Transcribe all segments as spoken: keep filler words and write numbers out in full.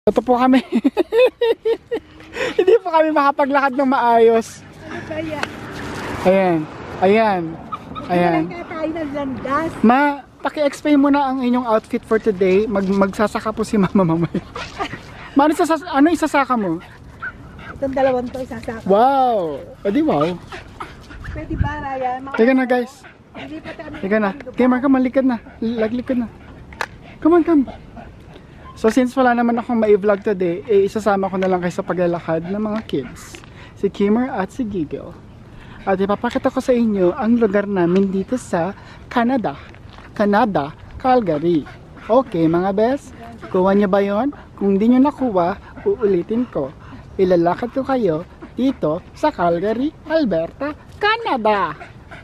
Ito po kami. Hindi po kami makapaglakad ng maayos. Ano ba yan? Ayan. Ayan. Ayan. Ma, paki-explain mo na ang inyong outfit for today. Mag magsasaka po si Mama mamaya. Ma, ano, sasas ano isasaka mo? Itong dalawang to isasaka. Wow! Pwede wow. Pwede ba, Ryan? Mga... Teka na guys. Teka na. Okay, Marka, malikad na. Laglikod na. Come on, come. So since wala naman akong ma-vlog today, eh, isasama ko na lang kayo sa paglalakad ng mga kids. Si Kimmer at si Giggle. At ipapakita ko sa inyo ang lugar namin dito sa Canada. Canada, Calgary. Okay mga best, kuha niyo ba yon? Kung di nyo nakuha, uulitin ko. Ilalakad ko kayo dito sa Calgary, Alberta, Canada.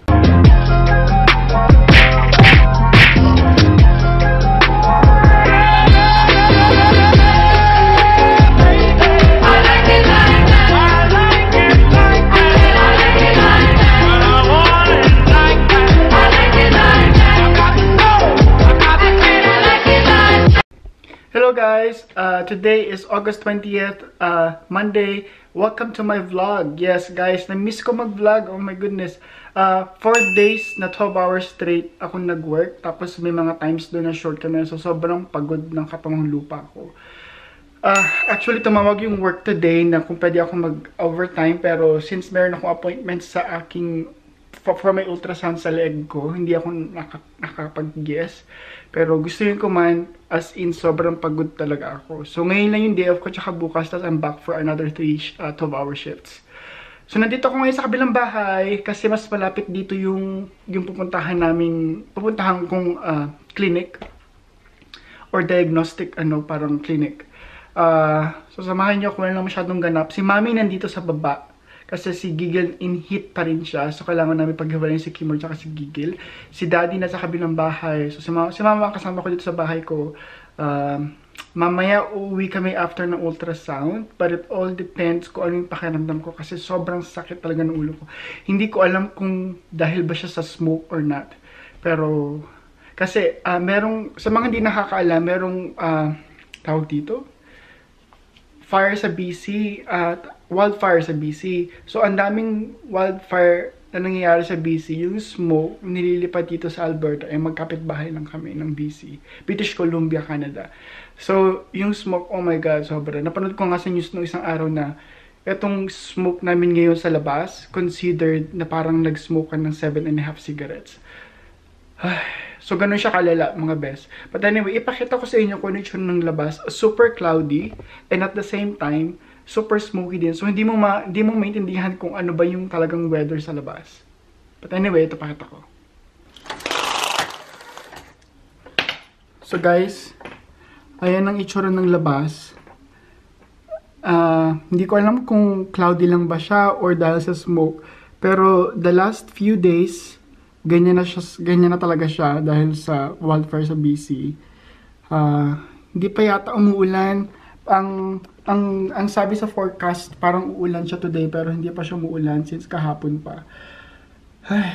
Hello guys, uh, today is August twentieth, uh, Monday. Welcome to my vlog. Yes guys, na-miss ko mag-vlog. Oh my goodness. Uh, four days na twelve hours straight ako nag-work. Tapos may mga times doon na short kami. So sobrang pagod ng katawang lupa ko. Uh, actually tumawag yung work today na kung pwede ako mag-overtime. Pero since meron akong appointment sa aking for my ultrasound sa leg ko, hindi ako naka, nakapag-guess. Pero gusto yun ko man, as in, sobrang pagod talaga ako. So, ngayon lang yung day off ko, tsaka bukas, tapos I'm back for another three uh, twelve hour shifts. So, nandito ako ngayon sa kabilang bahay, kasi mas malapit dito yung, yung pupuntahan namin, pupuntahan kong uh, clinic, or diagnostic, ano, parang clinic. Uh, so, samahan niyo kung wala lang masyadong ganap. Si Mami nandito sa baba. Kasi si Giggle in heat pa rin siya. So, kailangan namin paghiwalayin si Kimmer at si Giggle. Si Daddy nasa kabilang bahay. So, si Mama, si Mama kasama ko dito sa bahay ko. Um, mamaya uuwi kami after ng ultrasound. But it all depends kung ano yung pakiramdam ko. Kasi sobrang sakit talaga ng ulo ko. Hindi ko alam kung dahil ba siya sa smoke or not. Pero, kasi uh, merong, sa mga hindi nakakaalam, merong uh, tawag dito? Fire sa B C at uh, wildfire sa B C. So, ang daming wildfire na nangyayari sa B C. Yung smoke, nililipat dito sa Alberta, ay magkapit-bahay lang kami ng B C. British Columbia, Canada. So, yung smoke, oh my God, sobra. Napanood ko nga sa news nung isang araw na itong smoke namin ngayon sa labas, considered na parang nag-smoke ka ng seven and a half cigarettes. So, ganun siya kalala, mga best. But anyway, ipakita ko sa inyo kung ano yung ng labas. Super cloudy, and at the same time, super smoky din. So, hindi mo, ma hindi mo maintindihan kung ano ba yung talagang weather sa labas. But anyway, ito pakita ko. So, guys, ayan ang itsura ng labas. Uh, hindi ko alam kung cloudy lang ba siya or dahil sa smoke. Pero, the last few days, ganyan na, siya, ganyan na talaga siya dahil sa wildfire sa B C. Uh, hindi pa yata umuulan. Ang, ang, ang sabi sa forecast, parang uulan siya today pero hindi pa siya umuulan since kahapon pa. Ay.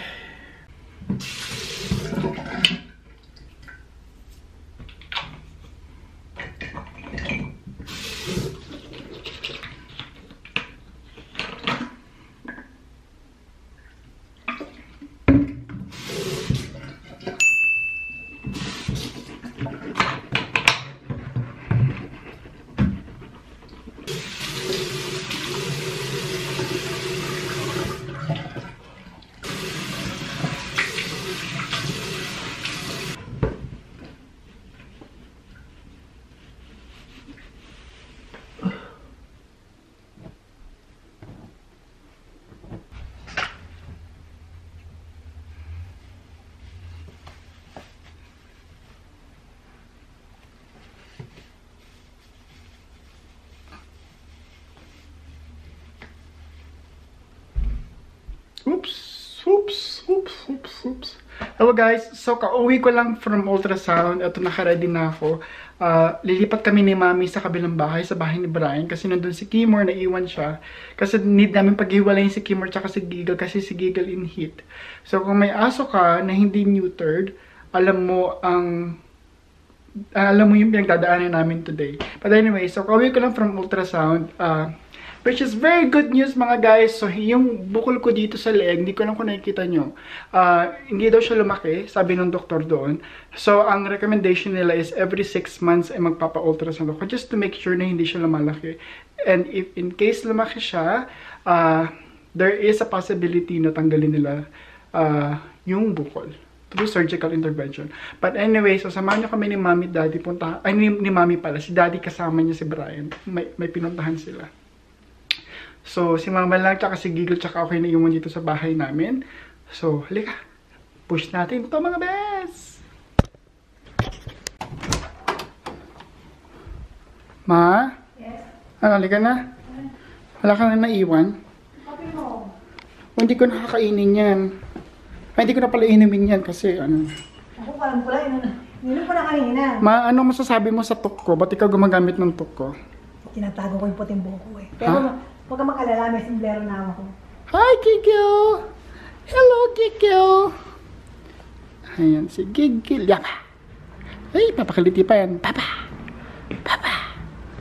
Oops, oops, oops, oops, oops. Hello guys, so ka-uwi ko lang from ultrasound. Ito, naka-ready na ako. Uh, lilipat kami ni Mami sa kabilang bahay, sa bahay ni Brian. Kasi nandun si Kimmer, naiwan siya. Kasi need namin paghiwalayin si Kimmer tsaka si Giggle kasi si Giggle in heat. So kung may aso ka na hindi neutered, alam mo ang alam mo yung pinagdadaanan namin today. But anyway, so kauwi ko lang from ultrasound. Uh, which is very good news mga guys. So yung bukol ko dito sa leeg, hindi ko lang kung nakikita nyo. Uh, hindi daw siya lumaki, sabi ng doktor doon. So ang recommendation nila is every six months ay magpapa-ultrasound ako just to make sure na hindi siya lumalaki. And if in case lumaki siya, uh, there is a possibility na tanggalin nila uh, yung bukol through surgical intervention. But anyway, so samahan nyo kami ni Mommy Daddy punta, ay ni, ni Mommy pala, si Daddy kasama niya si Brian. May, may pinuntahan sila. So, si Mama lang, tsaka si Giggle, tsaka okay na iwan dito sa bahay namin. So, halika. Push natin ito mga bes! Ma? Yes? Ano, halika na? Wala ka na naiwan? Sabi mo. O, hindi ko nakakainin yan. Ay, hindi ko na pala inumin yan kasi ano. Ako parang pula, ininom ko na kanina. Ma, ano masasabi mo sa tok ko? Ba't ikaw gumagamit ng tok ko? Tinatago ko yung puting buko eh. Pero Ha? huwag ka mag-alala, may sombrero na ako. Hi, Giggle! Hello, Giggle! Ayan, si Giggle. Yapa! Ay, papakaliti pa yan. Papa! Papa!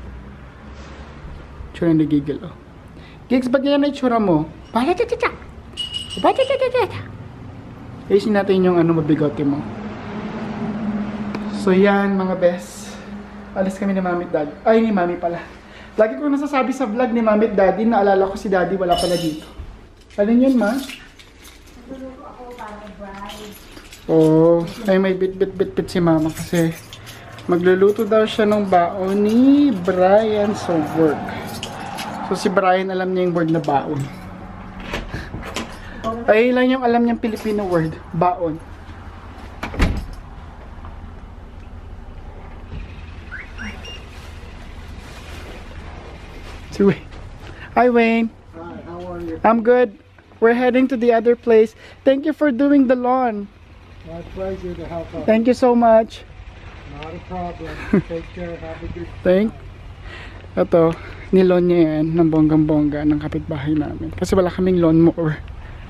Tsura ni Giggle, oh. Gigs, ba't yan na itsura mo? Ba-cha-cha-cha! Ba-cha-cha-cha-cha! Ayusin natin yung ano, mabigote mo. So, yan, mga best. Alis kami ni Mami at Daddy. Ay, ni Mami pala. Lagi ko nasasabi sa vlog ni Mami at Daddy, naalala ko si Daddy, wala pala dito. Alin yun, Ma? Nagluluto ako para bride. Oh, ay may bit-bit-bit-bit si Mama kasi magluluto daw siya ng baon ni Brian sa work. So si Brian alam niya yung word na baon. Ay lang yung alam niyang Filipino word, baon. Si Wayne. Hi Wayne. Hi, how are you? I'm good. We're heading to the other place. Thank you for doing the lawn. My pleasure to help out. Thank you so much. Not a problem. Take care. Have a good Thank. Ito, nilon niya yan ng bonggang-bongga ng kapitbahay namin. Kasi wala kaming lawn mower.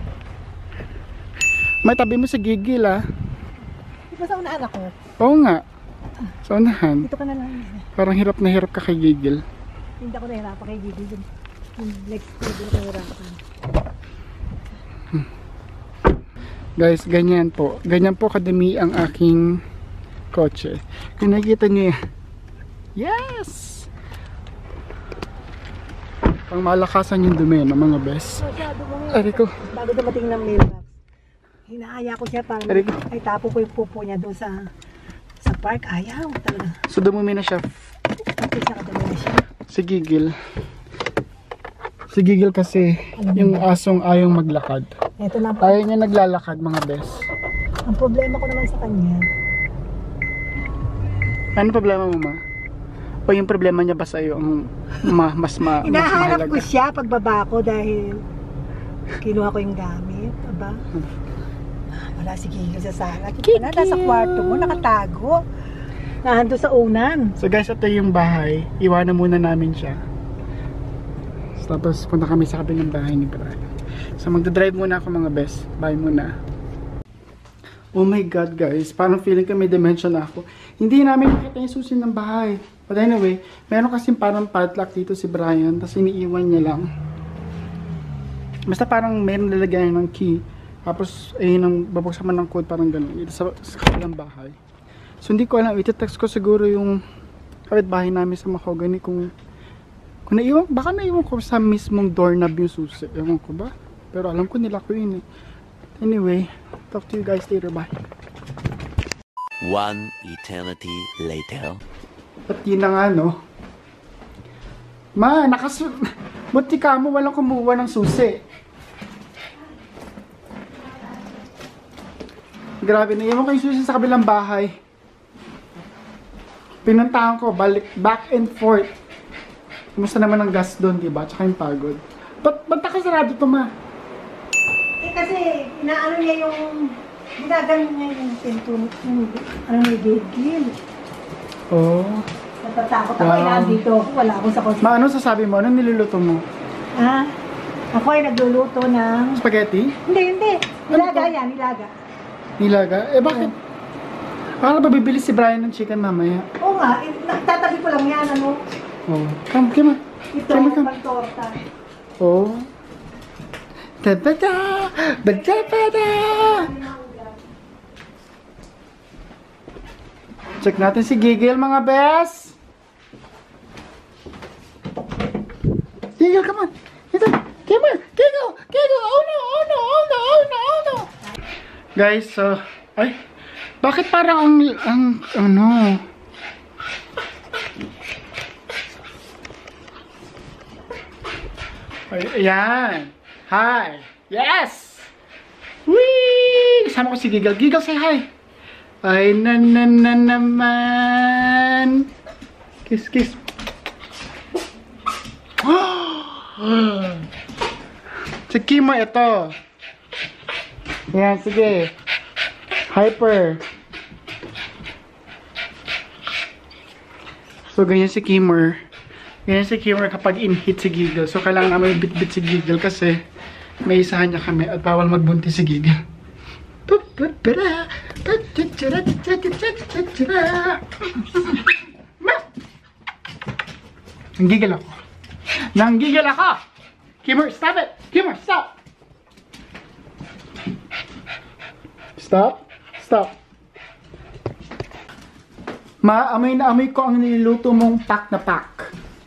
May tabi mo sa Gigil ah. Di ba sa unahan ako? Oo nga. Sa unahan. Dito ka na lang. Parang hirap na hirap ka kay Gigil. Hindi ako nahirapan kay Gigi. Yung yung next week, hindi ako nahirapan. Guys, ganyan po. Ganyan po kadami ang aking kotse. Kung nakikita niyo yan. Yes! Pang malakasan yung dumi ng mga best. Masyado mo Ari ko. Bago dumating ng mailbox, hinaaya ko siya para Ari ko. ay tapo ko yung pupo niya doon sa sa park. Ayaw talaga. So dumumi na siya. Tapos siya kadami na siya. Si Gigil. Si Gigil kasi yung asong ayong maglakad. Ito na po. Ayaw niya naglalakad mga best. Ang problema ko naman sa kanya, Ano problema mo ma? O yung problema niya ba sa'yo ang ma mas ma mas hinahanap ko mahalaga? siya pagbaba ko dahil kinuha ko yung gamit. Aba? Wala si Kiko sa sala. Kita na, nasa kwarto mo, nakatago. Nahando sa unan. So guys, ito yung bahay. Iwanan muna namin siya. Tapos punta kami sa kabilang bahay ni Brian. So magdadrive muna ako mga best. Bye muna. Oh my god guys, parang feeling ko may dimension na ako. Hindi namin makita yung susi ng bahay. But anyway, meron kasing parang padlock dito si Brian. Tapos iniiwan niya lang. Basta parang meron lalagyan ng key. Tapos ayun ang babuksan man ng code parang gano'n. Dito sa, sa kabilang bahay. So hindi ko alam, iti-text ko siguro yung kapitbahay namin sa Mahogany kung kung naiwan, baka naiwan ko sa mismong doorknob yung susi. Ewan ko ba? Pero alam ko nila ko yun eh. Anyway, talk to you guys later. Bye. One eternity later. At yun na nga no. Ma, nakasu... Buti ka mo walang kumuha ng susi. Grabe, naiwan ko yung susi sa kabilang bahay. Pinuntahan ko, balik, back and forth. Kumusta naman ang gas doon, diba? Tsaka yung pagod. Ba't, ba't nakasarado to, ma? Eh kasi, inaano niya yung, ginagano niya yung pinto, yung, ano niya, gigil. Oh. Natatakot ako, Wow. wow. Nandito ako, wala akong sa kotse. Ma, ano sasabi mo? Anong niluluto mo? Ah, ako ay nagluluto ng, Spaghetti? hindi, hindi, Ano nilaga to? yan, nilaga. Nilaga? Eh, bakit? Baka ba bibili si Brian ng chicken mamaya? Oo nga, eh, tatabi ko lang yan, ano? Oh. Come, come. Ito, Come, come. pang-torta. Oh. Tabada! Badabada! Check natin si Gigil, mga bes! Gigil, come on! Ito! Come on! Gigil! Gigil! Oh no! Oh no! Oh no! Oh no! Oh no! Guys, so... Ay! Bakit parang ang... ang... ano... Ay, ayan! Hi! Yes! Whee! Kasama ko si Gigil. Gigil, say hi! Ay, na na na naman! Kiss, kiss! Si Kimo, ito! Ayan, sige! Hyper! So, ganyan si Kimmer. Ganyan si Kimmer kapag in-hit si Gigil. So, kailangan namin bit-bit si Gigil kasi may isahan niya kami at bawal magbuntis si Gigil. Nanggigil ako. Nanggigil ako! Kimmer, stop it! Kimmer, stop! Stop? Stop. Ma, amoy na amoy ko ang niluluto mong pack na pack.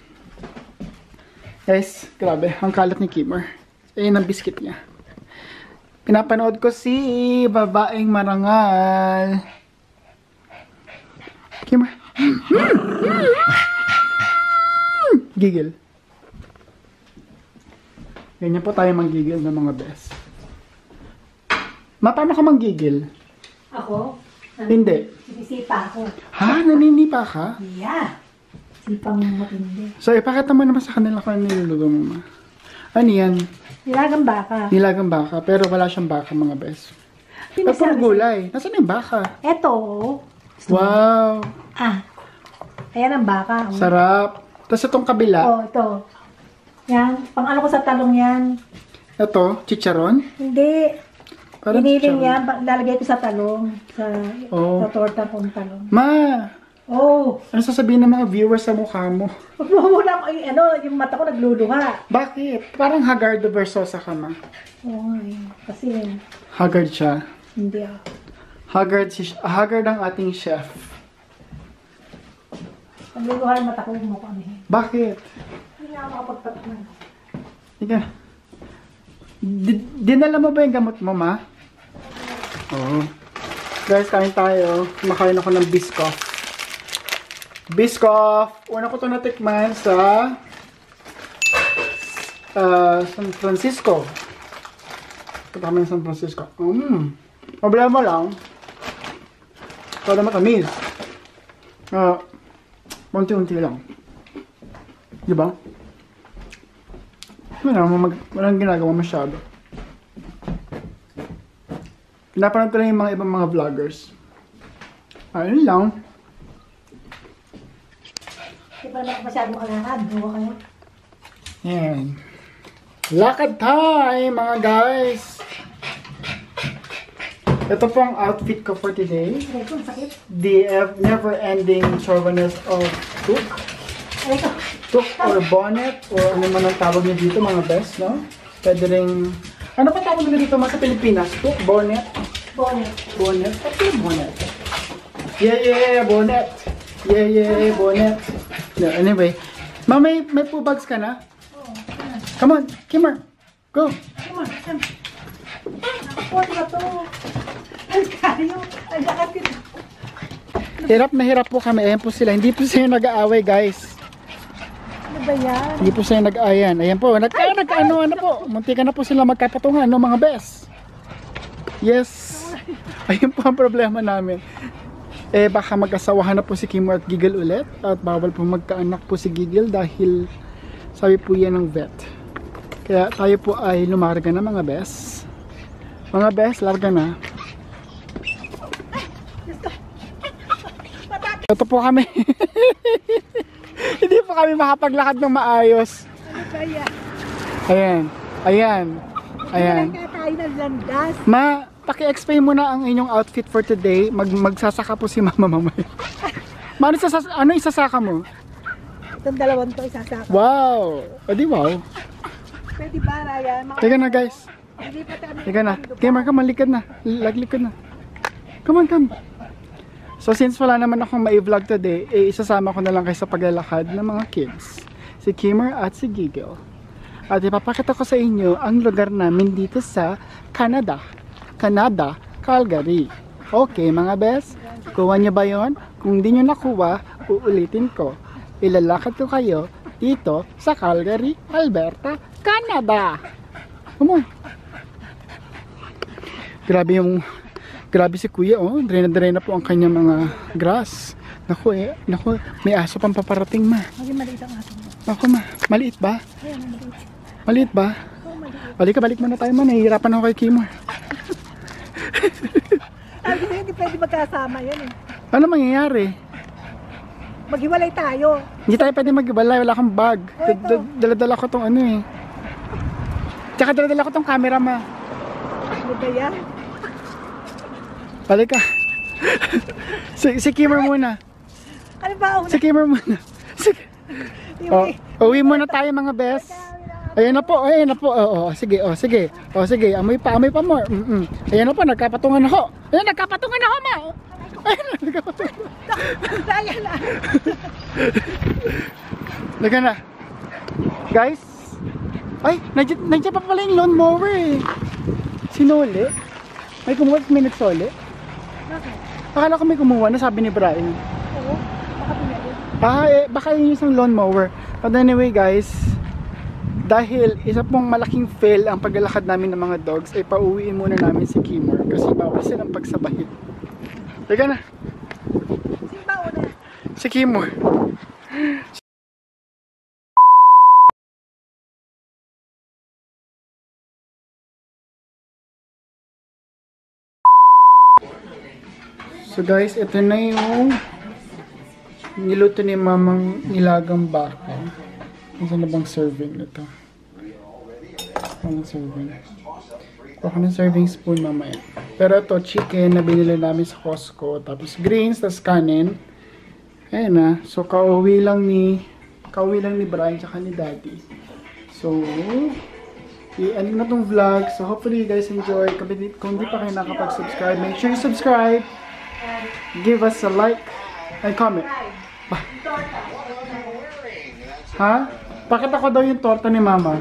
Guys, grabe. Ang kalat ni Kimmer. Ayun ang biscuit niya. Pinapanood ko si babaeng marangal. Kimmer. Gigil. Ganyan po tayo manggigil ng mga best. Ma, paano ka manggigil? Ako? Hindi. Sinisipa ako. Ha? Naninipa ka? Yeah. Sipang matindi. So, ipakita mo naman sa kanila kung ano niluluto mo, ma. Ano yan? Nilagang baka. Nilagang baka, pero wala siyang baka, mga best. Pero puro gulay. Nasaan yung baka? Eto. Wow! Ah. Ayan ang baka. Oh. Sarap. Tapos itong kabila. Oh, ito. Yan. Pang ano ko sa talong yan. Ito, chicharon. Hindi. Parang Iniling chicharon. yan. pa- Lalagay ko sa talong. Sa, Oh. sa torta kong talong. Ma! Oh. Ano sasabihin ng mga viewers sa mukha mo? Huwag mo muna ako, ay, ano, yung mata ko nagluluha. Bakit? Parang Hagardo Versosa ka, ma. Oo nga eh. Kasi Haggard siya. hindi ako. Haggard, si, Haggard ang ating chef. Nagluluha yung mata ko, huwag mo ko ano eh. Bakit? Hindi nga ako makapagpatman. Ika. Di- dinala mo ba yung gamot mo, ma? Oo. Guys, kain tayo. Kumakain ako ng Biscoff. Biscoff! Una ko ito natikman sa uh, San Francisco. Ito kami sa San Francisco. Mmm. Problema lang. Para matamis. Uh, unti-unti lang. Diba? Wala, mag, walang ginagawa masyado. Pinapanood ko lang yung mga ibang mga vloggers. Ayun lang. Hindi pa naman ako masyadong kalakad. Gawa kayo. Yan. Lakad time, mga guys! Ito po ang outfit ko for today. Aray ko, ang sakit. The uh, never-ending chauviness of tuk. Aray ko. Tuk or bonnet or ano man ang tawag niya dito, mga best, no? Pwede rin... Ano pa tawag nila dito mga sa Pilipinas? Tuk, bonnet? Bonnet. Bonnet? What is bonnet? Yeah, yeah, bonnet. Yeah, yeah, bonnet. No, anyway. Ma, may, may poo bags ka na? Oo. Come on, Kimmer. Go. Come on. Come. Nakapuan na to. Ang kayo. Ang lakad. Hirap na hirap po kami. Ayan po sila. Hindi po sila nag-aaway, guys. Ano ba yan? Hindi po sila nag-aayan. Ayan po. Nag nag-ano na po. Munti ka na po sila magkapatungan, no, mga bes. Yes. Ayun po ang problema namin. Eh, baka mag-asawahan na po si Kimmer at Gigil ulit. At bawal po magkaanak po si Gigil dahil sabi po yan ng vet. Kaya tayo po ay lumarga na, mga bes. Mga bes, larga na. Ito po kami. Hindi po kami makapaglakad ng maayos. Ano ba yan? Ayan. Ayan. Ayan. Kaya tayo ng landas. Ma, paki-explain mo na ang inyong outfit for today. Mag magsasaka po si Mama mamaya. Mano sa ano isasaka mo? Itong dalawang to isasaka. Wow! O di wow. Pwede ba, Ryan? Mga- Teka na guys. Hindi pa tayo. Teka na. Gamer ka man, likod na. Laglikod na. Come on, come. So since wala naman akong ma-vlog today, eh, isasama ko na lang kayo sa paglalakad ng mga kids. Si Kimmer at si Giggle. At ipapakita ko sa inyo ang lugar namin dito sa Canada. Canada, Calgary. Okay mga best, kuha nyo ba yon? Kung di nyo nakuha, uulitin ko. Ilalakad ko kayo dito sa Calgary, Alberta, Canada. Come on. Grabe yung Grabe si kuya, oh. Drena-drena po ang kanyang mga grass. Naku, eh. Naku, may aso pang paparating, ma. Maging maliit ang aso mo. Naku, ma. Maliit ba? Ayan, maliit. Maliit ba? Oo, maliit. Balik ka, balik muna tayo, ma. Nahihirapan ako kay Kimmer. Ay, hindi, hindi pwede magkasama yan eh. Ano mangyayari? Maghiwalay tayo. Hindi tayo pwede mag-ibalay. Wala kang bag. Oh, ito. Dala-dala ko tong ano eh. Tsaka dala-dala ko tong camera, ma. Ano ba yan? Balik ka. si, si Kimmer muna. Ano ba? Una? Si Kimmer muna. Sige. Oh, uwi muna tayo mga best. Ayan na po, ayan na po. Oo, oh, sige, oh, sige. Oh, sige, amoy pa, amoy pa more. Mm -mm. Ayan na po, nagkapatungan ako. Ayan, nagkapatungan ako, ma. Ayan, nagkapatungan. Daya na. Laga na. Guys. Ay, nandiyan, nandiyan pa pala yung lawn mower eh. Sinuli. May kumuha, may nagsoli. Bakit? Akala ko may kumuha na, sabi ni Brian. Oo, baka pinili. Ah, eh, baka yun yung isang lawn mower. But anyway guys, dahil isa pong malaking fail ang paglalakad namin ng mga dogs, ay pauwiin muna namin si Kimmer kasi bawal silang pagsabahin. Teka na. Sino ba una? Si Kimmer. So guys, ito na yung niluto ni Mamang nilagang baka. Ano na bang serving nito? Ano serving? Kuha ng serving spoon mamaya. Pero ito, chicken na binili namin sa Costco. Tapos greens, tapos kanin. Ayan na. So, kauwi lang ni kauwi lang ni Brian tsaka ni Daddy. So, i-end na tong vlog. So, hopefully you guys enjoy. Kung di pa kayo nakapag-subscribe, make sure you subscribe. Give us a like and comment. Ah. Ha? Pakita ko daw yung torta ni Mama.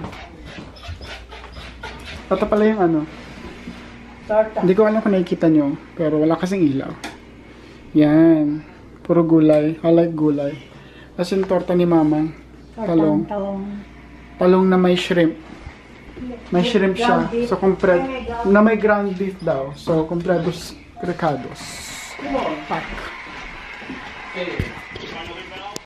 Ito pala yung ano. Torta. Hindi ko alam kung nakikita nyo. Pero wala kasing ilaw. Yan. Puro gulay. I like gulay. Tapos yung torta ni Mama. Talong. Talong na may shrimp. May shrimp siya. So, compre na may ground beef daw. So, completos recados. Pack.